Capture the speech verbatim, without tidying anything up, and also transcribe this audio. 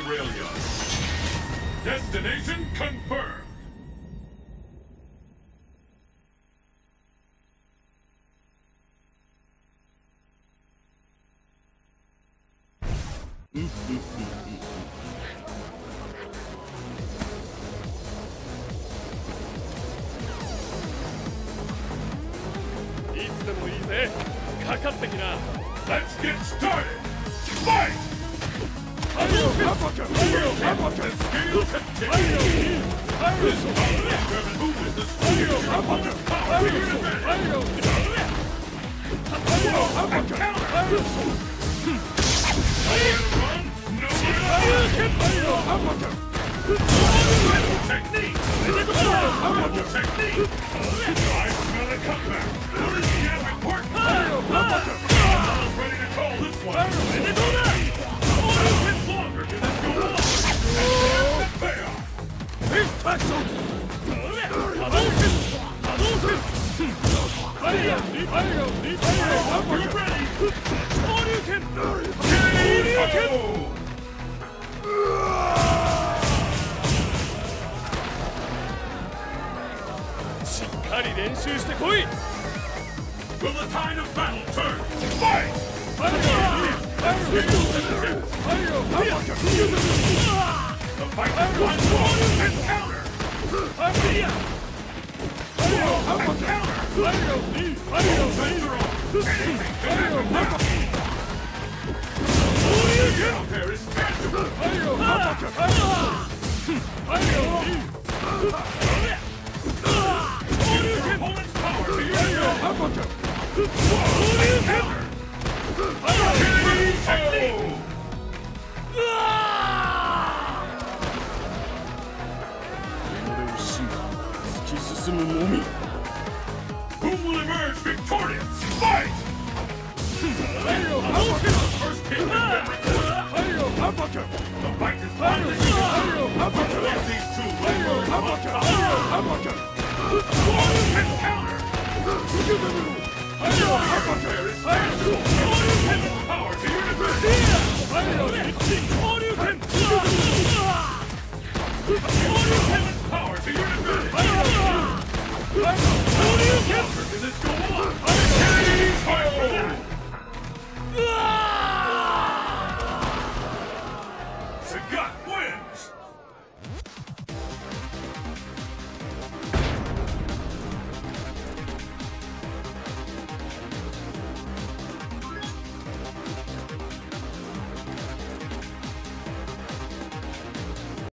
Aurelia. Destination confirmed. Let's get started! Fight! Uppercut! Uppercut! Scale continues! This power determines who is the superior opponent. Power to your advantage! Uppercut! Run! No uppercut! Technique! Uppercut! Technique! I smell a comeback! What is the end report? Uppercut! Ready to call this one! How much longer can this go on? And the payoff! Big tackle! Hadouken! Hadouken! You ready? Hadouken! Hadouken! しっかり練習してこい Will the tide of battle turn? Fight! The fight is one more and counter! And counter! Out there is tangible! Use your opponent's power to your uppercut! Technique! 突き進むのみ